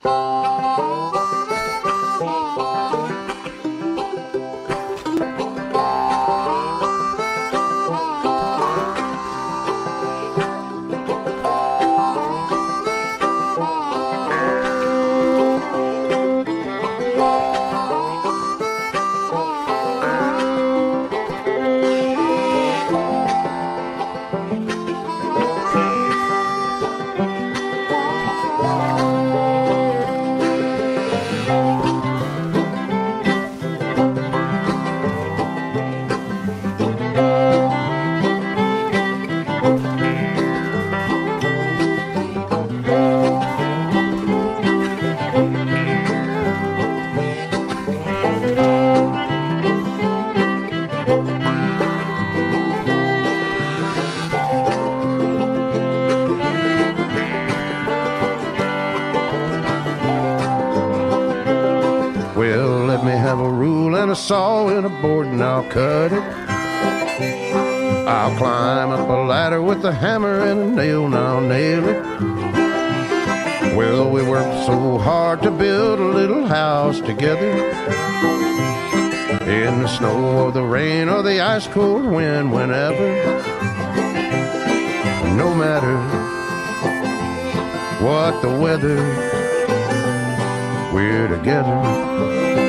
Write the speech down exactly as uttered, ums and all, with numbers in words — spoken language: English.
Well, let me have a rule and a saw and a board and I'll cut it. I'll climb up a ladder with a hammer and a nail and I'll nail it. Well, we worked so hard to build a little house together. In the snow or the rain or the ice cold wind, whenever. No matter what the weather, we're together.